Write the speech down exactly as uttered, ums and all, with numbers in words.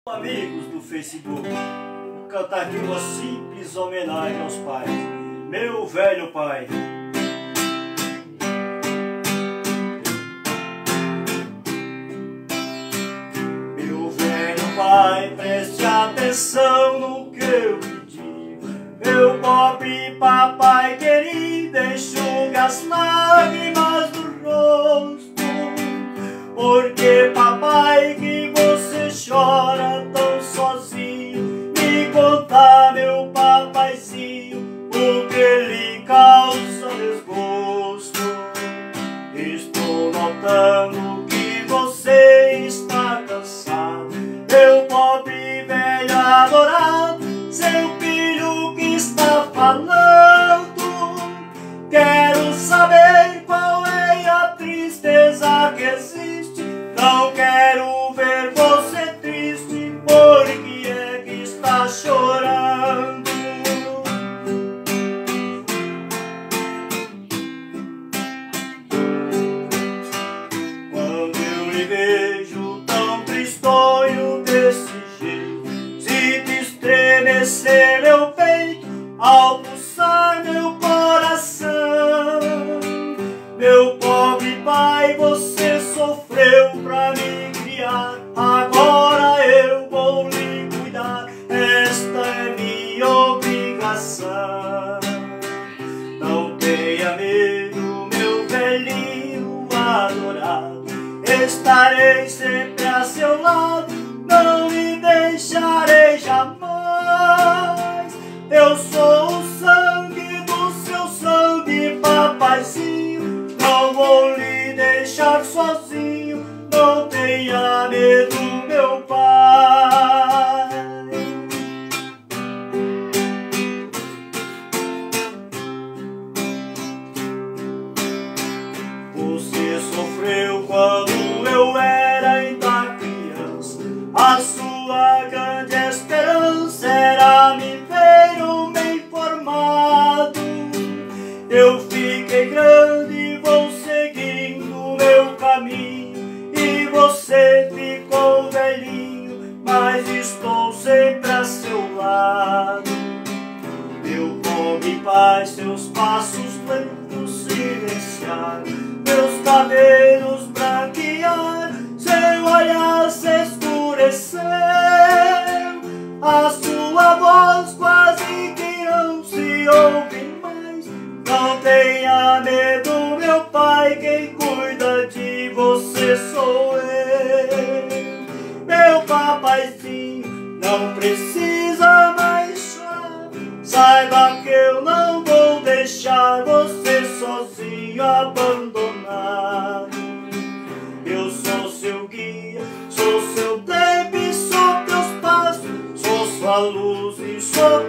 Amigos do Facebook, vou cantar aqui uma simples homenagem aos pais. Meu velho pai. Meu velho pai, preste atenção no que eu lhe digo. Meu pobre papai querido, enxuga as lágrimas do rosto. Porque papai, que você chora tão sozinho, me conta, meu papaizinho, o que lhe causa desgosto. Estou notando que você está cansado, meu pobre velho adorado, seu filho que está falando. Quero saber qual é a tristeza que existe, não quero ver você triste, por que é que está chorando? Quando eu lhe vejo tão tristonho desse jeito, sinto estremecer meu peito ao pulsar meu coração. Meu pobre pai, você sofreu pra me criar, agora eu vou lhe cuidar, esta é minha obrigação. Não tenha medo, meu velhinho adorado, estarei sempre a seu lado, não lhe deixarei jamais. Eu sou o sangue do seu sangue, papaizinho, não vou lhe deixar sozinho, não tenha medo, meu pai. Você sofreu quando eu era ainda criança, a sua grande esperança era me ver homem formado. Eu fiquei grande e vou seguindo meu caminho, e você ficou velhinho, mas estou sempre a seu lado. Meu pobre pai, seus passos lentos silenciaram, meus cabelos branquearam, seu olhar se escureceu, a sua voz quase que não se ouve mais. Não tenha medo, meu pai, quem cuida de você sou eu. Meu papaizinho, não precisa mais chorar, saiba que eu não vou deixar você sozinho, abandonado. Eu sou seu guia, sou seu tempo e sou teus passos, sou sua luz e sou